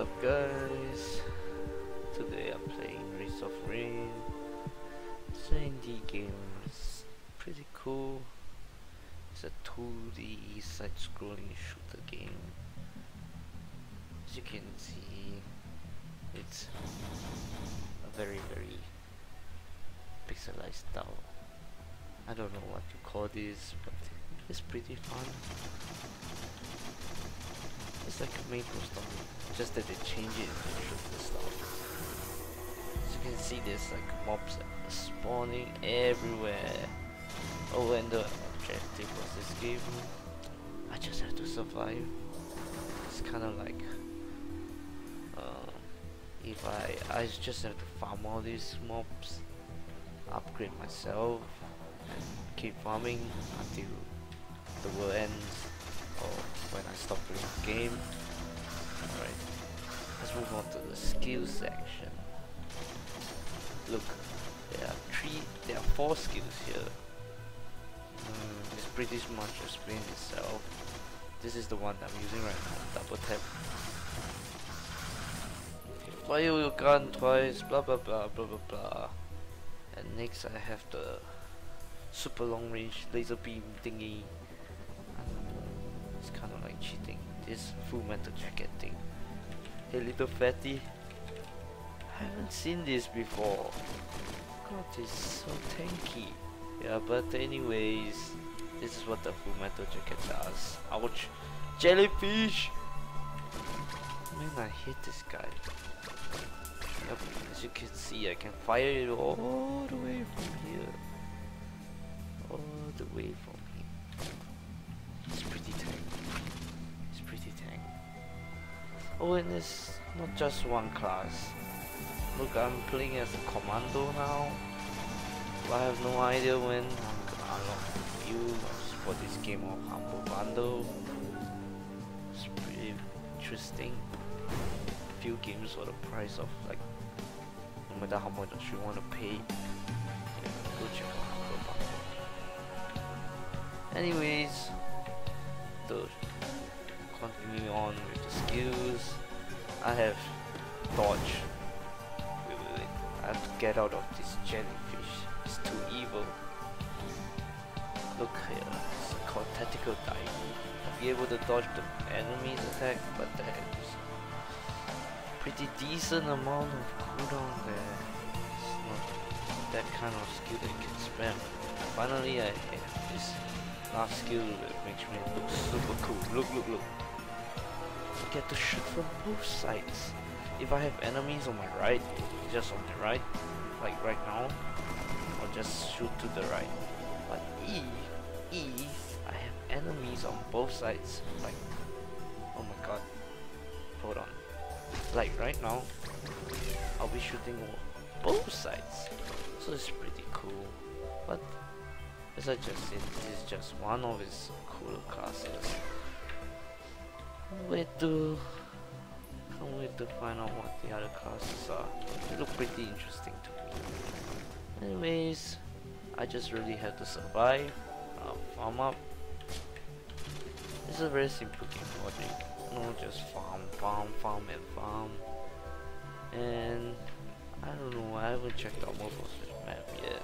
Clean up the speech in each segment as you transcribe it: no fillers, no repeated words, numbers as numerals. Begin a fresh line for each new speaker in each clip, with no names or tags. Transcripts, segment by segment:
What's up guys? Today I'm playing Race of Rain. It's an indie game. It's pretty cool. It's a 2D side-scrolling shooter game. As you can see, it's a very pixelized style. I don't know what to call this, but it's pretty fun. It's like a Maple Story, just that they change it into shooter style. As you can see, there's like mobs spawning everywhere. Oh, and the objective of this game, I just have to survive. It's kind of like if I just have to farm all these mobs, upgrade myself, and keep farming until the world ends or when I stop playing the game. Alright, let's move on to the skills section. Look, there are 4 skills here. It's pretty much explains itself. This is the one that I'm using right now. Double tap. Fire your gun twice, blah blah blah blah blah blah. And next I have the super long range laser beam thingy. It's kind of like cheating. This full metal jacket thing. Hey little fatty, I haven't seen this before. God, it's so tanky. Yeah, but anyways, this is what the full metal jacket does. Ouch! Jellyfish! Man, I hate this guy. Yep, as you can see, I can fire it all the way from here. All the way from here. It's pretty tank. It's pretty tank. Oh, and it's not just one class. Look, I'm playing as a commando now. I have no idea when I'm gonna unlock the view for this game of Humble Bundle. It's pretty interesting. Few games for the price of like, no matter how much you want to pay, go check out Humble Bundle. Anyways, to continue on with the skills, I have dodge. Wait. I have to get out of this jellyfish. It's too evil. Look here, it's called tactical diving. I'll be able to dodge the enemy's attack, but that is pretty decent amount of cooldown there. It's not that kind of skill that you can spam. Finally, I have this last skill that makes me look super cool. Look. I get to shoot from both sides. If I have enemies on my right, just on the right, like right now, I'll just shoot to the right. But if I have enemies on both sides, like, oh my god, hold on, like right now, I'll be shooting both sides, so it's pretty cool. But as I just said, this is just one of its cooler classes. Can't wait to find out what the other classes are. They look pretty interesting to me. Anyways, I just really have to survive, farm up. It's a very simple game logic. No, just farm. And I don't know, I haven't checked out most of this map yet.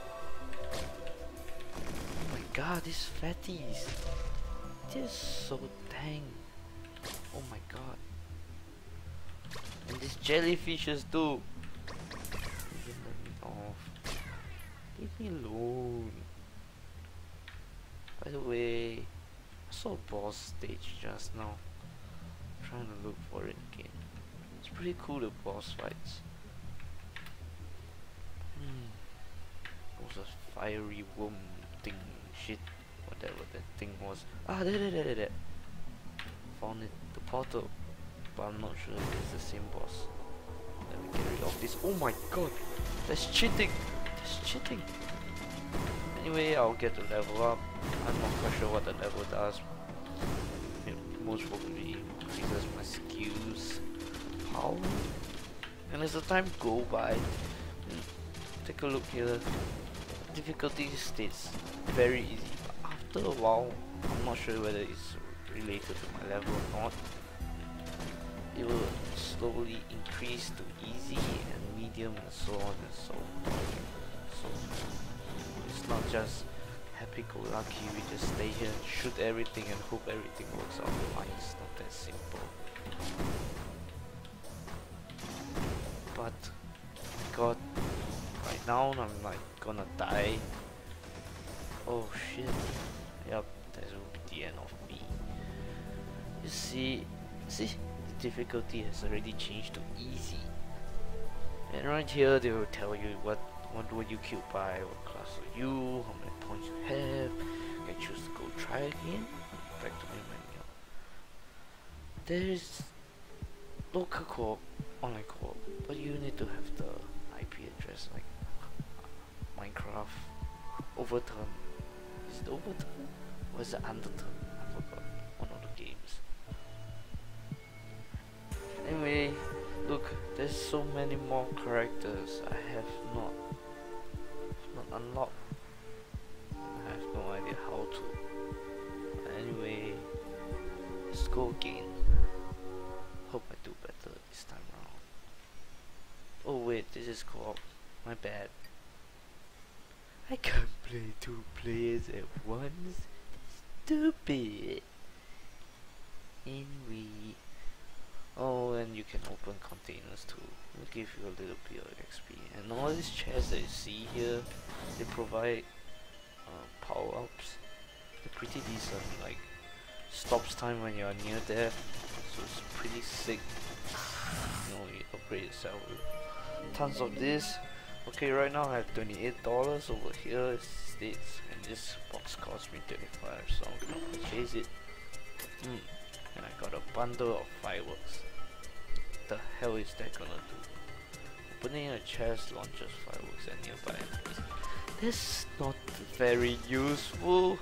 Oh my god, these fatties! They're so dang. Oh my god. And these jellyfishes too. Even let me off. Leave me alone. By the way, I saw a boss stage just now. I'm trying to look for it again. It's pretty cool, the boss fights. What was a fiery worm thing? Shit. Whatever that thing was. Ah, there. Found it. The portal. But I'm not sure if it's the same boss. Let me get rid of this. Oh my god! That's cheating! Anyway, I'll get the level up. I'm not quite sure what the level does. Most probably increases my skills power. And as the time go by, take a look here. Difficulty stays very easy, but after a while, I'm not sure whether it's related to my level or not. It will slowly increase to easy and medium and so on and so it's not just happy-go-lucky, we just stay here and shoot everything and hope everything works out fine. It's not that simple. But God, right now I'm like gonna die. Oh shit. Yep, that will be the end of me. You see, the difficulty has already changed to easy. And right here they will tell you what were you killed by, what class are you, how many points you have. You can choose to go try again. Back to main menu. There's local co-op, online co-op, but you need to have the IP address like Minecraft Overturn. Is it Overturn? Or is it Underturn? I forgot. One of the games. Anyway, look, there's so many more characters I have not unlocked. I have no idea how to. Anyway, let's go again. Hope I do better this time around. Oh wait, this is co-op. My bad. I can't play 2 players at once. Stupid. Anyway. Oh, and you can open containers too. It'll give you a little bit of XP. And all these chests that you see here, they provide power-ups. They're pretty decent, like stops time when you're near death, so it's pretty sick. You know, you upgrade yourself with tons of this. Okay, right now I have $28 over here, it states, and this box cost me 35, so I'm gonna purchase it. And I got a bundle of fireworks. What the hell is that gonna do? Opening a chest launches fireworks at nearby enemies. That's not very useful.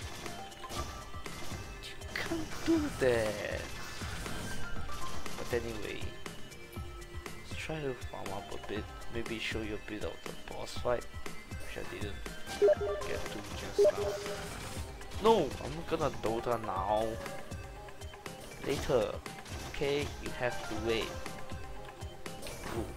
You can't do that. But anyway, let's try to farm up a bit. Maybe show you a bit of the boss fight, which I didn't get to just now. No, I'm not gonna Dota now. Later. Okay, you have to wait. Ooh.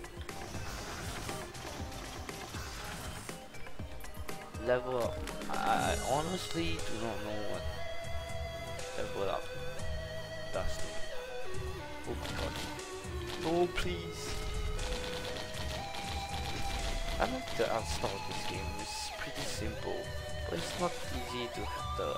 Level up. I honestly do not know what level up does to me. Oh god. No, please. I like the art style of this game. It's pretty simple, but it's not easy to have the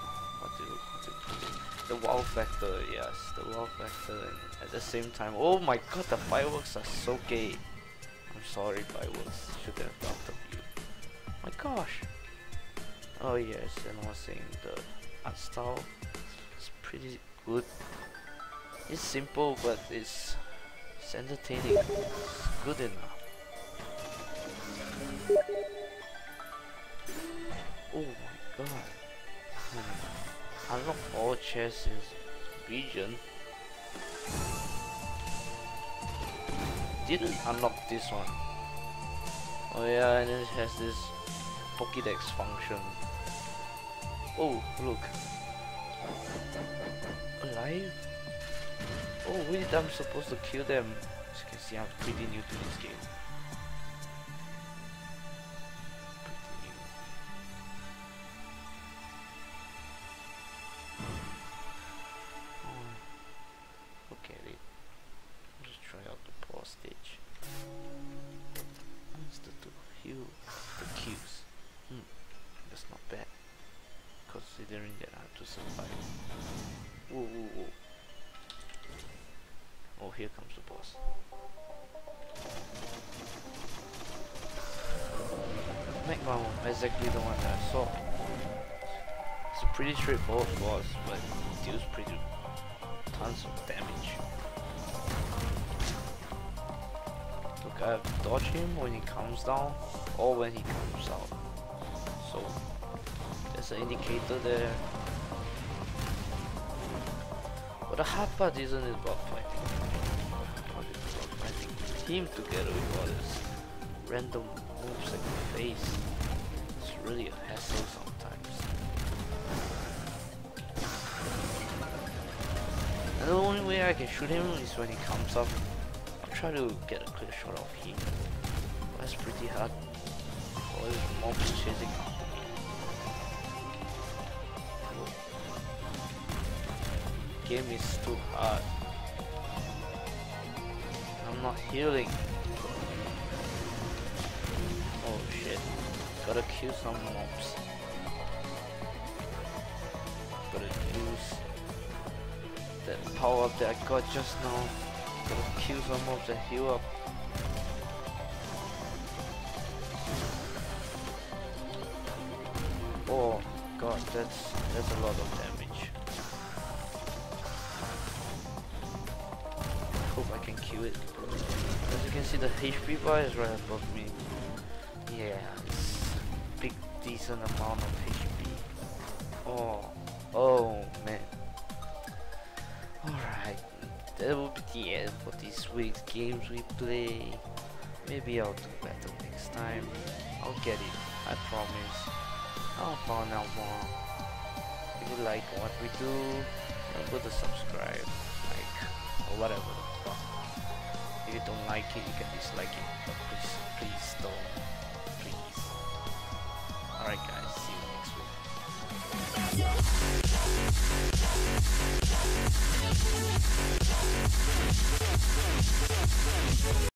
the wow factor. Yes, the wow factor, and at the same time, oh my god, the fireworks are so gay. I'm sorry, fireworks. Should have thought of you. My gosh. Oh yes, and I was saying the art style is pretty good. It's simple, but it's entertaining. It's good enough. Oh my god. Unlock all chests in region. Didn't unlock this one. Oh yeah, and it has this Pokédex function. Oh, look. Alive? Oh wait, I'm supposed to kill them. As you can see, I'm pretty new to this game. Stage. Monster to heal the queues. That's not bad, considering that I have to survive. Whoa, whoa, whoa. Oh, here comes the boss. Magma, exactly the one that I saw. It's a pretty straightforward boss, but it deals pretty tons of damage. Look, I have to dodge him when he comes down or when he comes out. So there's an indicator there. But the hard part isn't about fighting. The hard part is about fighting him together with all this random moves at the face. It's really a hassle sometimes. And the only way I can shoot him is when he comes up try to get a clear shot of him. That's pretty hard. Oh, his mob's chasing after me. Game is too hard. I'm not healing. Oh shit. Gotta kill some mobs. Gotta use that power up that I got just now. Gotta kill some mobs and heal up. Oh god, that's a lot of damage. Hope I can kill it. As you can see, the HP bar is right above me. Yeah, it's big decent amount of HP. Oh man. Alright, that will be the end for this week's games we play. Maybe I'll do better next time. I'll get it, I promise. I'll find out more. If you like what we do, don't go to subscribe, like, or whatever the fuck. If you don't like it, you can dislike it, but please don't. Please. Alright guys.